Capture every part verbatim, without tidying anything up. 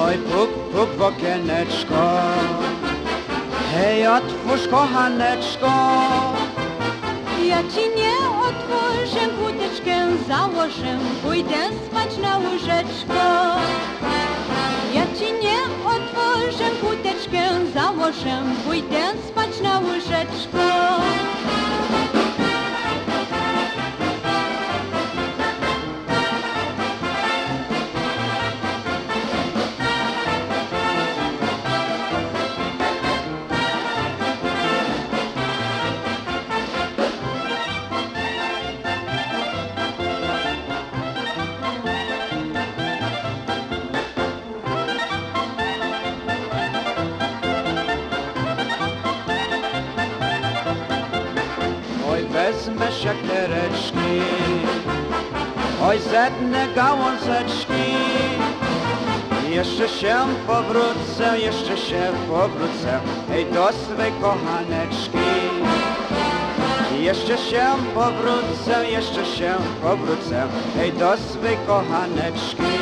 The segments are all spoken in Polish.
Oj, puk, puk w okieneczko, hej, otwórz, kochaneczko. Ja ci nie otworzę, wódeczkę założę, pójdę spać na łóżeczko. Ja ci nie otworzę, wódeczkę założę, pójdę spać na łóżeczko. Wezmę siekiereczki, oj, zetnę gałązeczki. Jeszcze się powrócę, jeszcze się powrócę, hej, do swej kochaneczki. Jeszcze się powrócę, jeszcze się powrócę, hej, do swej kochaneczki.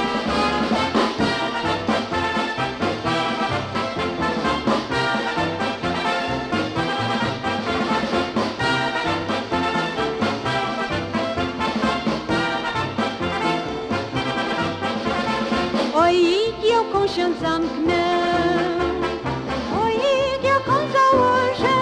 Oj, igiełką się zamknę, oj, igiełką założę,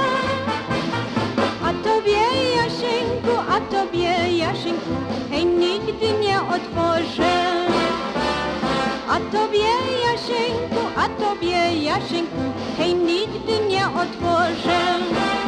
a tobie, Jasieńku, a tobie, Jasieńku, hej, nigdy nie otworzę. A tobie, Jasieńku, a tobie, Jasieńku, hej, nigdy nie otworzę.